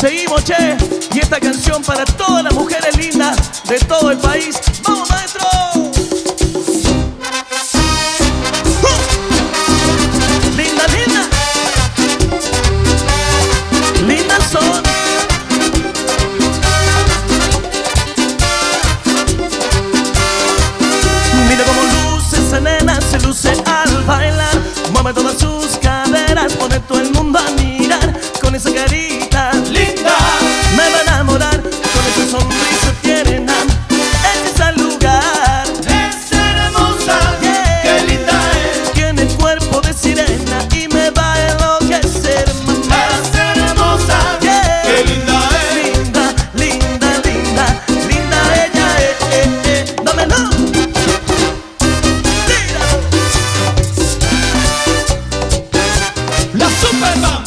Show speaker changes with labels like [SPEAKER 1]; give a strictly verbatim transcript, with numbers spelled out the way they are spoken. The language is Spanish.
[SPEAKER 1] Seguimos, che. Y esta canción para todas las mujeres lindas de todo el país. ¡Vamos, maestro! ¡Uh! Linda, linda. Lindas son. Mira cómo luce esa nena, se luce al bailar. Mueve todas sus caderas, pone todo el mundo a mirar. Con esa carita linda me va a enamorar. Con esa sonrisa tierna, ella es el lugar.
[SPEAKER 2] Es hermosa, yeah. Qué linda es.
[SPEAKER 1] Tiene el cuerpo de sirena y me va a enloquecer, mamá.
[SPEAKER 2] Es hermosa,
[SPEAKER 1] yeah.
[SPEAKER 2] Qué linda es.
[SPEAKER 1] Linda, linda, linda, linda ella es, eh, eh. Dámelo.
[SPEAKER 2] La Superman.